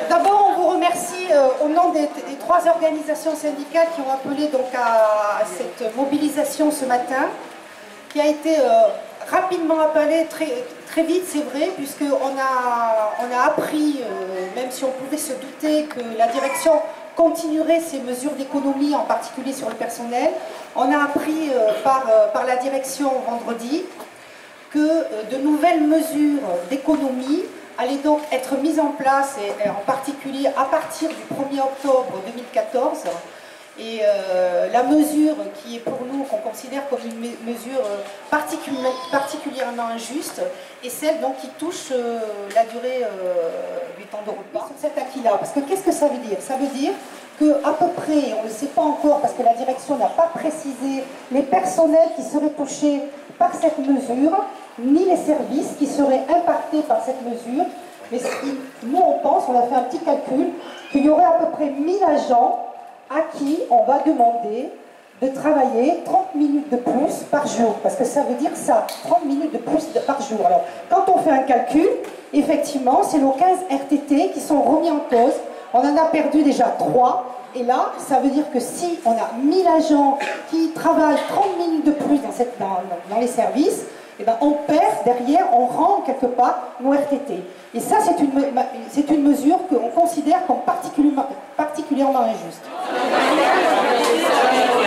D'abord, on vous remercie au nom des trois organisations syndicales qui ont appelé donc à cette mobilisation ce matin, qui a été rapidement appelée, très vite, c'est vrai, puisqu'on a appris, même si on pouvait se douter que la direction continuerait ces mesures d'économie, en particulier sur le personnel, on a appris par la direction vendredi que de nouvelles mesures d'économie allaient donc être mises en place, et en particulier à partir du 1er octobre 2014. Et la mesure qui est pour nous, qu'on considère comme une mesure particulièrement injuste, est celle donc qui touche la durée du temps de repas sur cet acquis-là. Parce que qu'est-ce que ça veut dire? Ça veut dire qu'à peu près, on ne le sait pas encore parce que la direction n'a pas précisé les personnels qui seraient touchés par cette mesure, ni les services qui seraient impactés par cette mesure. Mais nous, on pense, on a fait un petit calcul, qu'il y aurait à peu près 1000 agents à qui on va demander de travailler 30 minutes de plus par jour. Parce que ça veut dire ça, 30 minutes de plus par jour. Alors, quand on fait un calcul, effectivement, c'est nos 15 RTT qui sont remis en cause. On en a perdu déjà 3. Et là, ça veut dire que si on a 1000 agents qui travaillent 30 minutes de plus dans les services, eh ben on perd derrière, on rend quelque part nos RTT. Et ça, c'est une mesure qu'on considère comme particulièrement injuste.